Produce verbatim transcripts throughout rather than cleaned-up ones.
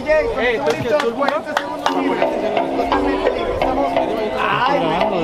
Hey, ¿estás listos? cuarenta segundos libres. Totalmente libres. Estamos... ¡Ay,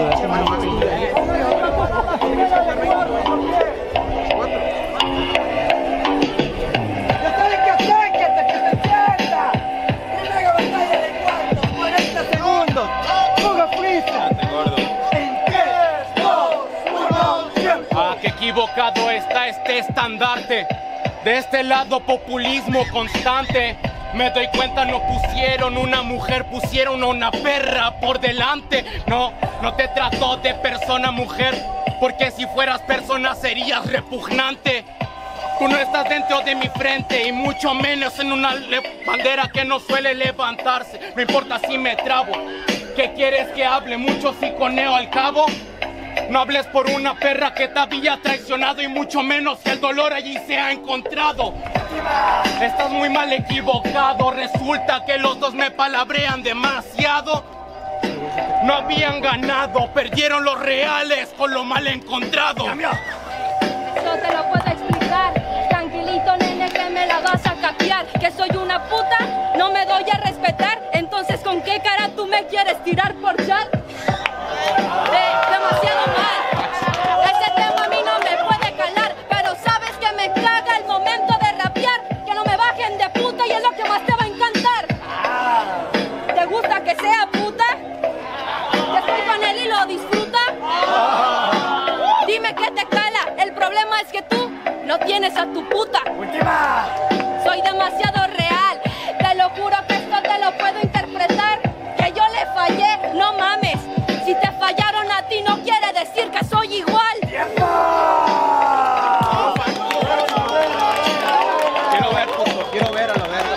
qué equivocado está este estandarte. De este lado populismo constante. Me doy cuenta, no pusieron una mujer, pusieron una perra por delante. No, no te trató de persona mujer, porque si fueras persona serías repugnante. Tú no estás dentro de mi frente y mucho menos en una bandera que no suele levantarse. No importa si me trabo. ¿Qué quieres que hable? Mucho psiconeo al cabo. No hables por una perra que te había traicionado y mucho menos que el dolor allí se ha encontrado. Estás muy mal equivocado. Resulta que los dos me palabrean demasiado. No habían ganado, perdieron los reales con lo mal encontrado. Yo te lo puedo explicar. Tranquilito, nene, que me la vas a capear. Que soy una puta, no me doy a respetar. Entonces, ¿con qué cara tú me quieres tirar por chat? Eh, demasiado mal. Ese tema a mí no me puede calar. Pero sabes que me caga el momento de rapear. Que no me bajen de puta y es lo que más te va a encantar. ¿Te gusta que sea puta? ¿Que estoy con él y lo disfruta? Dime qué te cala. El problema es que tú no tienes a tu puta. ¡Última! Soy demasiado real. Te lo juro que esto te lo puedo interpretar. Que yo le fallé, no mames. Si te fallaron a ti no quiere decir que soy igual. ¡Tiempo! Quiero ver, puto, quiero ver a la verga.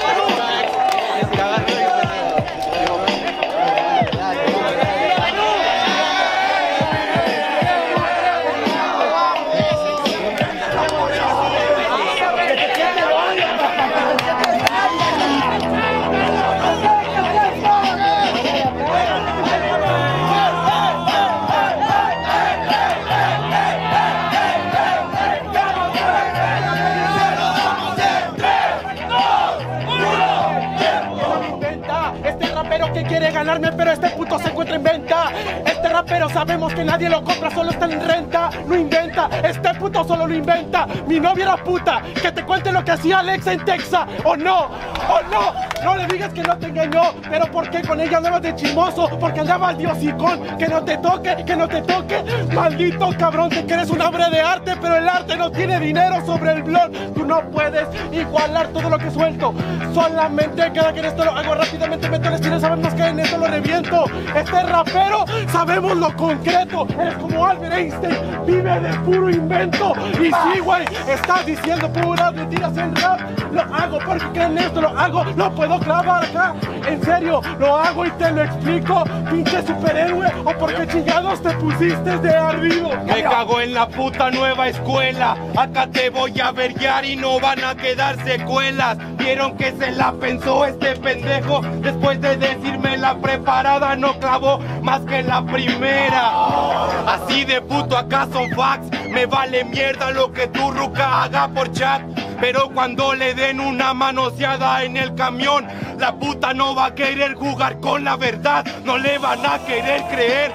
Quiere ganarme, pero este puto se encuentra en venta. Este rapero sabemos que nadie lo compra, solo está en renta. No inventa, este puto solo lo inventa. Mi novia era puta, que te cuente lo que hacía Alexa en Texas. O no, o no, no le digas que no te engañó. Pero ¿por qué con ella andabas de chismoso? Porque andaba al diosicón. Que no te toque, que no te toque. Maldito cabrón, te crees un hombre de arte, pero el arte no tiene dinero sobre el blog. Tú no puedes igualar todo lo que suelto. Solamente cada que en esto lo hago rápidamente, meto el estilo, sabemos que en esto lo reviento. Este rapero, sabemos lo concreto. Eres como Albert Einstein, vive de puro invento. Y sí, güey, estás diciendo puras mentiras en rap. Lo hago porque creen esto, lo hago, lo puedo clavar acá. En serio, lo hago y te lo explico. Pinche superhéroe, o porque chingados te pusiste de ardido. Me cago en la puta nueva escuela. Acá te voy a verguiar y no van a quedar secuelas. Vieron que se la pensó este pendejo. Después de decirme la preparada no clavó más que la primera. Así de puto acá son facts. Me vale mierda lo que tu ruca haga por chat. Pero cuando le den una manoseada en el camión, la puta no va a querer jugar con la verdad. No le van a querer creer.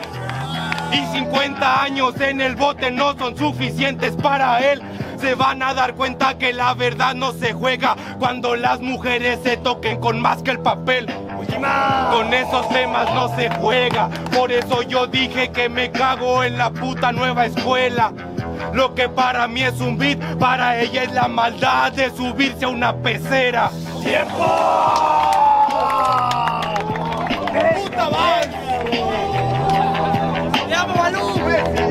Y cincuenta años en el bote no son suficientes para él. Se van a dar cuenta que la verdad no se juega cuando las mujeres se toquen con más que el papel. Con esos temas no se juega. Por eso yo dije que me cago en la puta nueva escuela. Lo que para mí es un beat, para ella es la maldad de subirse a una pecera. ¡Tiempo! ¡Puta madre! ¡Te amo, Balú!